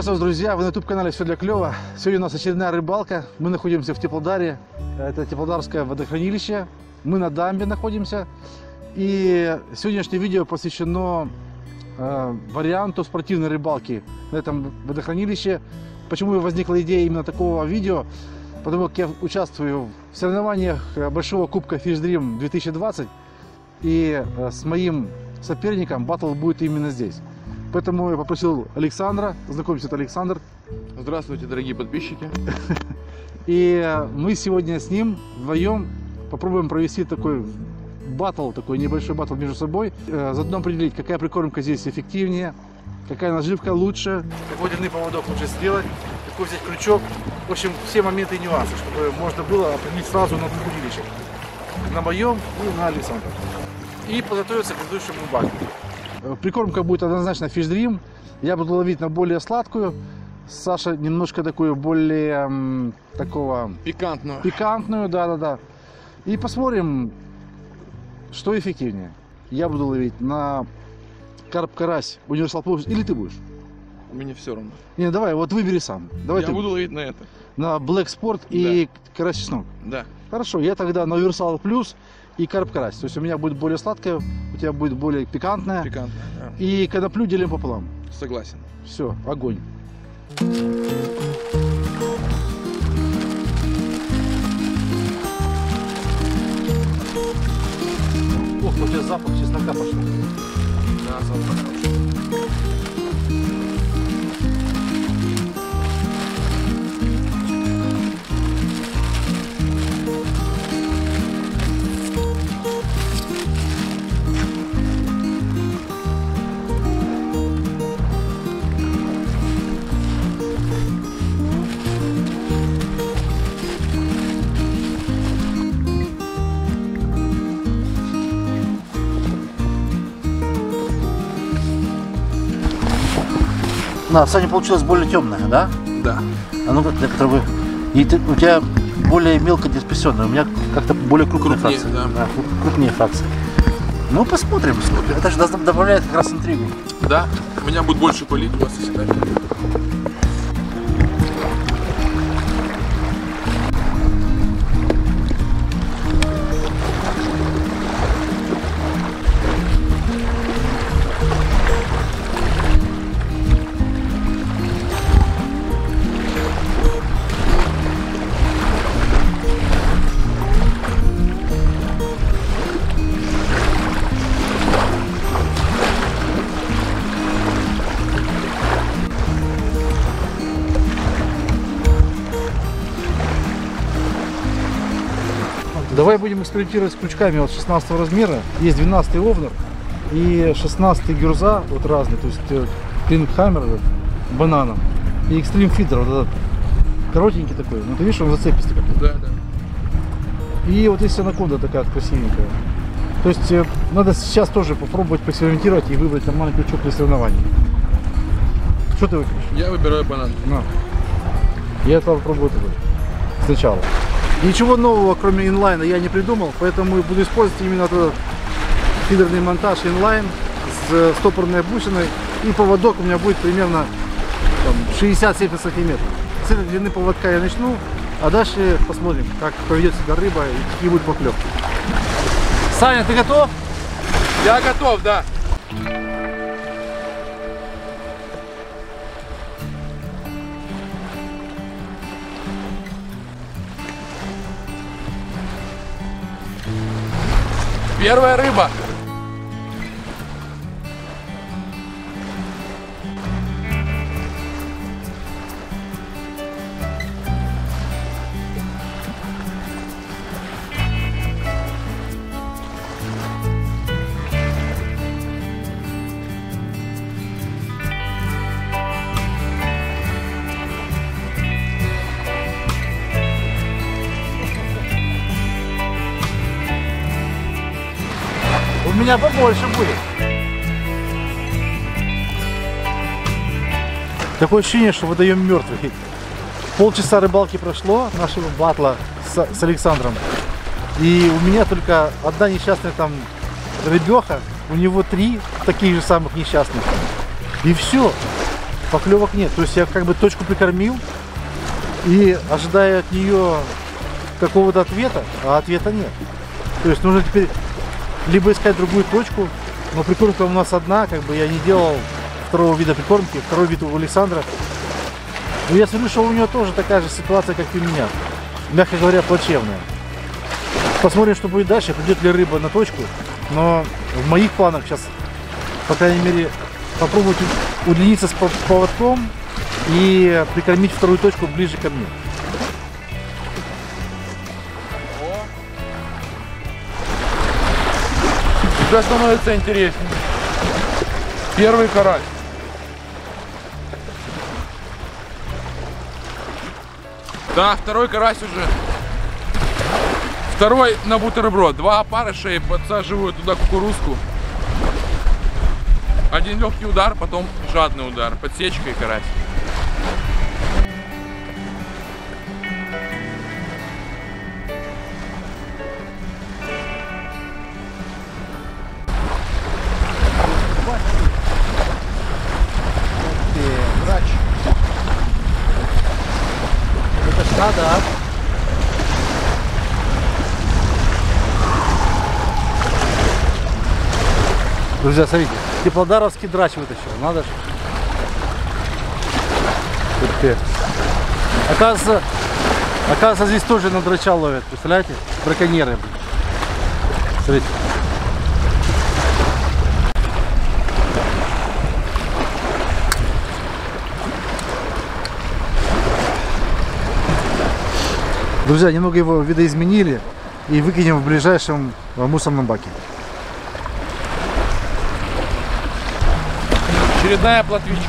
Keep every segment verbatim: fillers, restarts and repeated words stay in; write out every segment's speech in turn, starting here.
Приветствую вас, друзья! Вы на ютуб-канале «Все для клёва». Сегодня у нас очередная рыбалка. Мы находимся в Теплодаре. Это Теплодарское водохранилище. Мы на дамбе находимся. И сегодняшнее видео посвящено э, варианту спортивной рыбалки на этом водохранилище. Почему возникла идея именно такого видео? Потому как я участвую в соревнованиях Большого Кубка Fish Dream две тысячи двадцать. И э, с моим соперником батл будет именно здесь. Поэтому я попросил Александра. Знакомься, это Александр. Здравствуйте, дорогие подписчики. И мы сегодня с ним вдвоем попробуем провести такой батл, такой небольшой батл между собой. Заодно определить, какая прикормка здесь эффективнее, какая наживка лучше, какой длины поводок лучше сделать, какой взять крючок. В общем, все моменты и нюансы, чтобы можно было определить сразу на двух удилищах. На моем и на Александра. И подготовиться к предыдущему батлу. Прикормка будет однозначно Fish Dream. Я буду ловить на более сладкую. Саша немножко такую более м, такого Пикантную. Пикантную, да-да-да. И посмотрим, что эффективнее. Я буду ловить на карп-карась Universal Plus, или ты будешь? Мне все равно. Не, давай, вот выбери сам. Давай я ты. буду ловить на это. На Black Sport и да. Карась чеснок. Да. Хорошо, я тогда на Universal Plus и карп-карась. То есть у меня будет более сладкая, у тебя будет более пикантная. Пикантная, да. И коноплю делим пополам. Согласен. Все, огонь. Ох, у тебя запах чеснока пошел. Да, запах. На, Саня получилась более темная, да? Да. А ну как для которого. И ты, у тебя более мелко дисперсионная, у меня как-то более крупная Крупнее, фракция. да. Да, крупнее фракция. Ну посмотрим. Это же добавляет как раз интригу. Да, у меня будет больше пылить, у вас и всегда. Давай будем экспериментировать с крючками от шестнадцатого размера. Есть двенадцатый овнер и шестнадцатый гюрза, вот разные, то есть клинхаммер бананом и экстрим фидер, вот этот коротенький такой, ну ты видишь, он зацепистый какой-то. Да, да. И вот есть анаконда такая красивенькая. То есть э, надо сейчас тоже попробовать поэкспериментировать и выбрать нормальный крючок для соревнований. Что ты выберешь? Я выбираю банан. На. Я это попробую такой сначала. Ничего нового, кроме инлайна, я не придумал, поэтому буду использовать именно этот фидерный монтаж инлайн с стопорной бусиной. И поводок у меня будет примерно шестьдесят-семьдесят сантиметров. С этой длины поводка я начну, а дальше посмотрим, как поведет себя рыба и какие будут поклевки. Саня, ты готов? Я готов, да. Первая рыба. У меня побольше будет. Такое ощущение, что водоем мертвый. Полчаса рыбалки прошло, нашего батла с, с Александром. И у меня только одна несчастная там рыбеха, у него три таких же самых несчастных. И все. поклевок нет. То есть я как бы точку прикормил и ожидая от нее какого-то ответа, а ответа нет. То есть нужно теперь либо искать другую точку, но прикормка у нас одна, как бы я не делал второго вида прикормки, второй вид у Александра. Но я смотрю, что у него тоже такая же ситуация, как и у меня. Мягко говоря, плачевная. Посмотрим, что будет дальше, придет ли рыба на точку. Но в моих планах сейчас, по крайней мере, попробовать удлиниться с поводком и прикормить вторую точку ближе ко мне. Уже становится интереснее. Первый карась. Да, второй карась уже. Второй на бутерброд. Два опарыша и подсаживаю туда кукурузку. Один легкий удар, потом жадный удар. Подсечка и карась. Да, да. Друзья, смотрите, теплодаровский драч вытащил, надо же. Оказывается, оказывается, здесь тоже на драча ловят, представляете? Браконьеры. Смотрите. Друзья, немного его видоизменили и выкинем в ближайшем мусорном баке. Очередная плотвичка.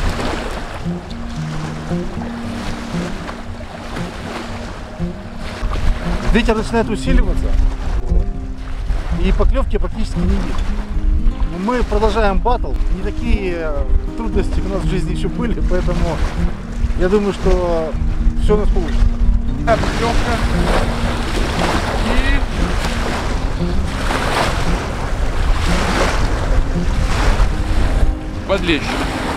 Ветер начинает усиливаться, и поклевки практически не видно. Мы продолжаем батл. Не такие трудности у нас в жизни еще были, поэтому я думаю, что все у нас получится. Поклевка. И... подлещик.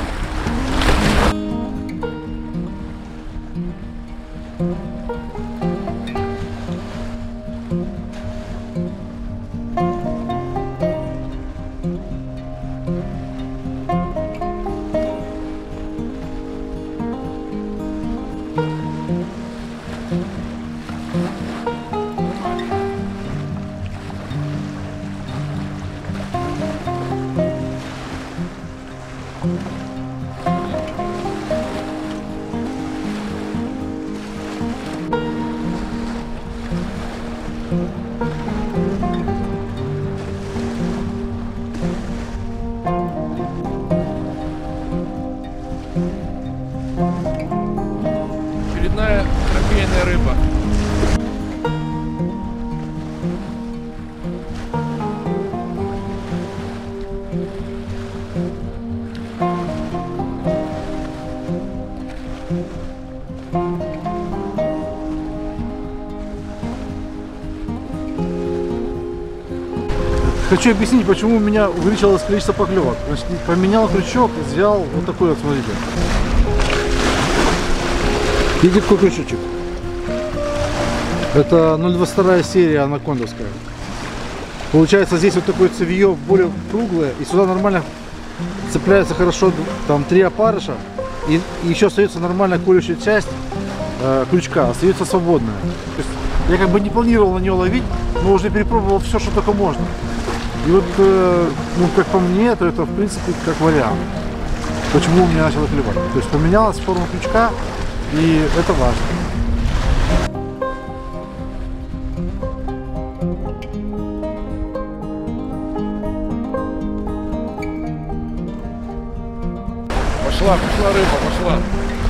Очередная трофейная рыба. Хочу объяснить, почему у меня увеличилось количество поклевок. Значит, поменял крючок, взял вот такой вот, смотрите. Видите, какой крючочек? Это ноль двадцать два серия анакондовская. Получается, здесь вот такое цевье более круглое, и сюда нормально цепляется хорошо там три опарыша, и, и еще остается нормальная колющая часть э, крючка, остается свободная. То есть я как бы не планировал на нее ловить, но уже перепробовал все, что только можно. И вот, э, ну, как по мне, то это в принципе как вариант. Почему у меня начало клевать. То есть поменялась форма крючка, и это важно. Пошла, пошла рыба, пошла.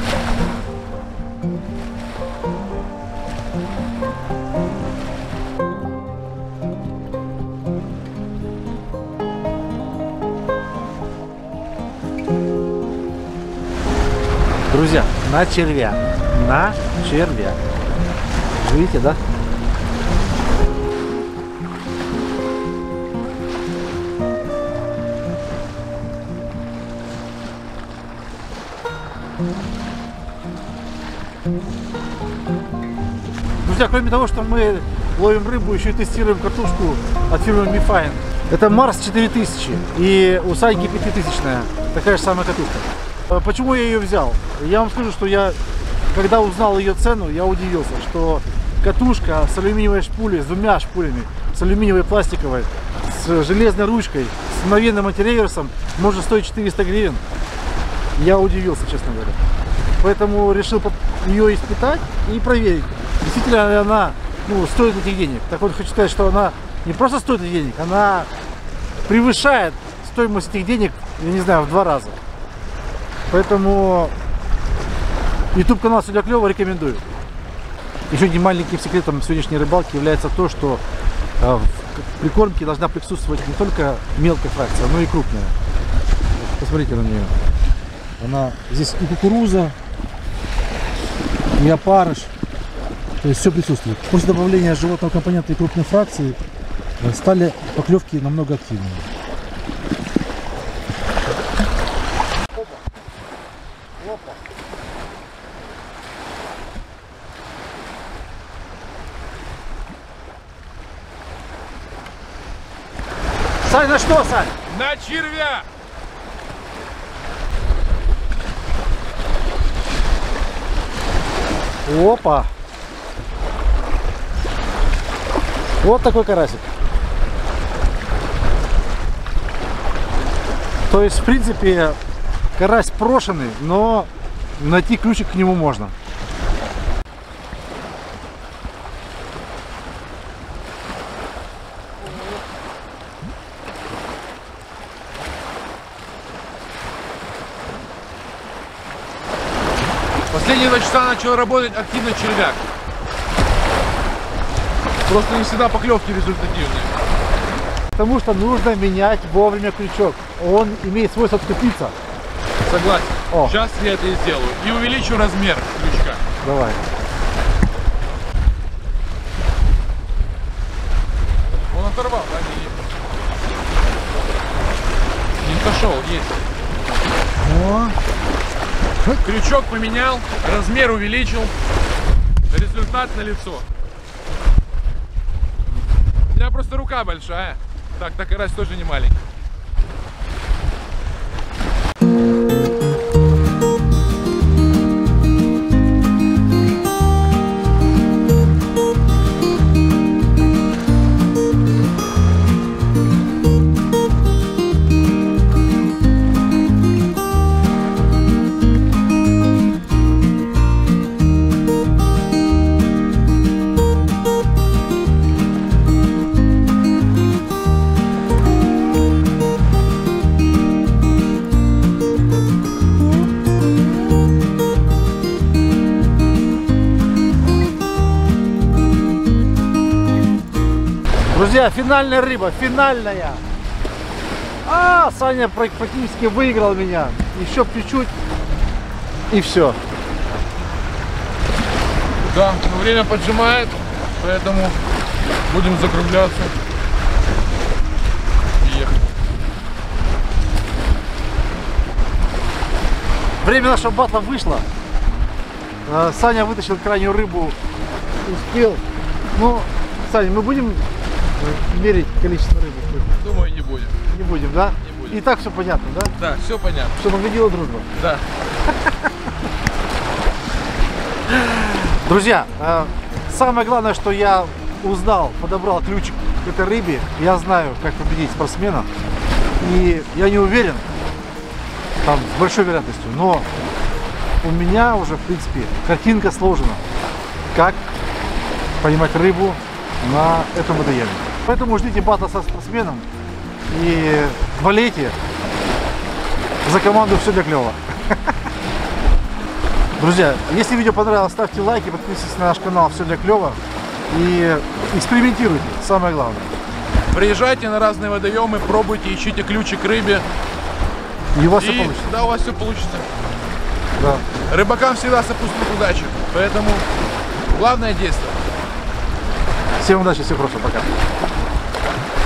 Друзья, на червя. На червя. Видите, да? Друзья, кроме того, что мы ловим рыбу, еще и тестируем катушку от фирмы Mifine. Это Марс четыре тысячи и у Саньки пятитысячная, такая же самая катушка. Почему я ее взял? Я вам скажу, что я, когда узнал ее цену, я удивился, что катушка с алюминиевой шпулей, с двумя шпулями, с алюминиевой пластиковой, с железной ручкой, с мгновенным антиреверсом может стоить четыреста гривен. Я удивился, честно говоря. Поэтому решил ее испытать и проверить, действительно ли она, ну, стоит этих денег. Так вот, хочу сказать, что она не просто стоит этих денег, она превышает стоимость этих денег, я не знаю, в два раза. Поэтому YouTube канал «Все для клёва» рекомендую. Еще одним маленьким секретом сегодняшней рыбалки является то, что в прикормке должна присутствовать не только мелкая фракция, но и крупная. Посмотрите на нее. Она здесь и кукуруза, и опарыш. То есть все присутствует. После добавления животного компонента и крупной фракции стали поклевки намного активнее. Опа. Сань, на что, Сань? На червя! Опа! Вот такой карасик. То есть, в принципе, карась прошенный, но найти ключик к нему можно. Последние два часа начал работать активно червяк. Просто не всегда поклевки результативные. Потому что нужно менять вовремя крючок. Он имеет свойство отступиться. Согласен. О. Сейчас я это и сделаю. И увеличу размер крючка. Давай. Он оторвал, да? Не, не сошел, есть. О. Крючок поменял, размер увеличил. Результат налицо. У меня просто рука большая. Так, так и раз тоже не маленький. Друзья, финальная рыба, финальная. А, Саня практически выиграл меня. Еще чуть-чуть и все. Да, но время поджимает, поэтому будем закругляться и ехать. Время нашего батла вышло. Саня вытащил крайнюю рыбу, успел. Ну, Саня, мы будем мерить количество рыбы? Думаю, не будем. Не будем, да? Не будем. И так все понятно, да? Да, все понятно. Что победила дружба. Да. Друзья, самое главное, что я узнал, подобрал ключик к этой рыбе. Я знаю, как победить спортсмена. И я не уверен, там, с большой вероятностью, но у меня уже, в принципе, картинка сложена. Как поймать рыбу на этом водоеме. Поэтому ждите батла со спортсменом и болейте за команду «Все для клёва». Друзья, если видео понравилось, ставьте лайки, подписывайтесь на наш канал «Все для клёва» и экспериментируйте, самое главное. Приезжайте на разные водоемы, пробуйте, ищите ключик к рыбе. И у вас и все получится. Да, у вас все получится. Да. Рыбакам всегда сопутствует удача, поэтому главное действие. Всем удачи, всего хорошего, пока.